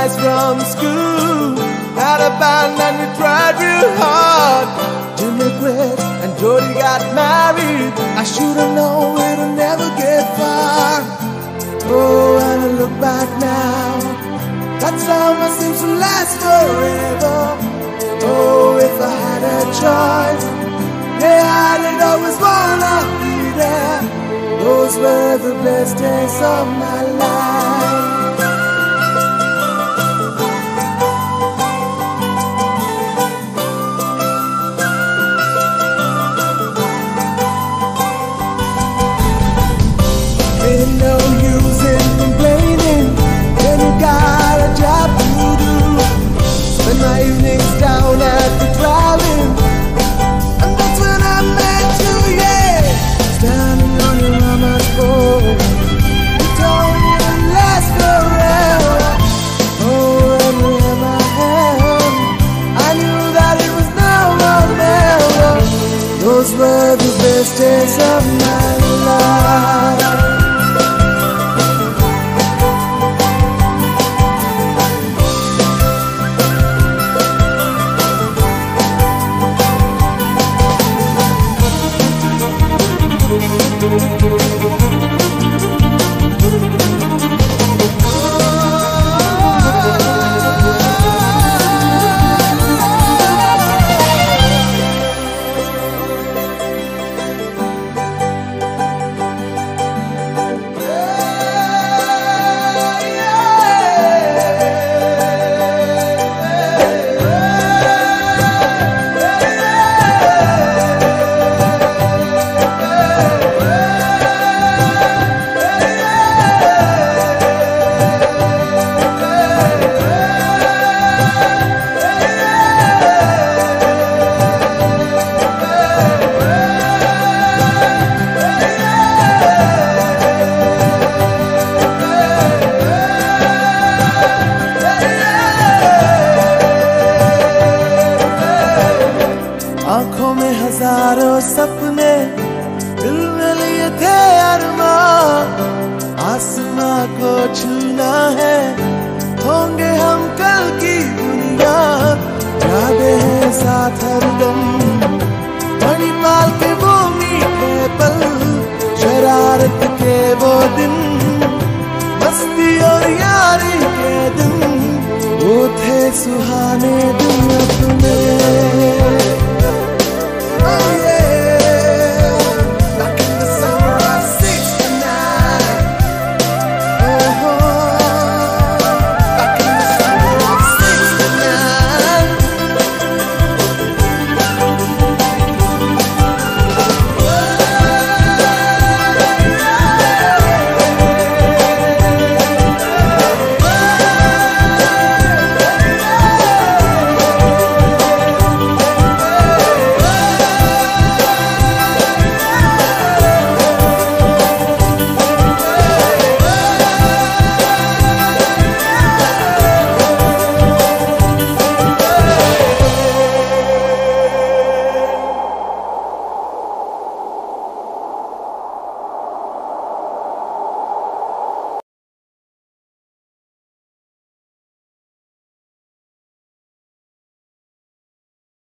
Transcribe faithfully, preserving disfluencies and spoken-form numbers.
guys from school had a band and we tried real hard. Jimmy quit and Jody got married. I should've known we'd never get far. Oh, and I look back now, that summer seems to last forever. Oh, if I had a choice, yeah, I'd always wanna be there. Those were the best days of my life. Ain't no use in complaining when you got a job to do. Spend my evenings down at the drive-in, and that's when I met you, yeah. Standing on your mama's porch, you told me it'd last forever. Oh, and you held my hand, I knew that it was now or never. Those were the best days of my life. आँखों में हजारों सपने, दिल में लिए थे अरमान। आसमां को छूना है, होंगे हम कल की दुनिया। यादें हैं साथ हरदम।